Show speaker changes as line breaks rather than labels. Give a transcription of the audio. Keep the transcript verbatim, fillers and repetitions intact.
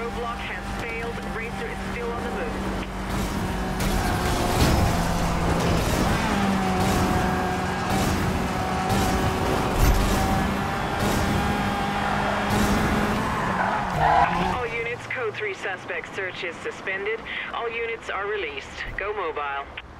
roadblock has failed. Racer is still on the move. All units, code three suspect search is suspended. All units are released. Go mobile.